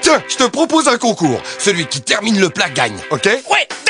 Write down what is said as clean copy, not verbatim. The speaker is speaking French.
Tiens, je te propose un concours. Celui qui termine le plat gagne, ok? Ouais,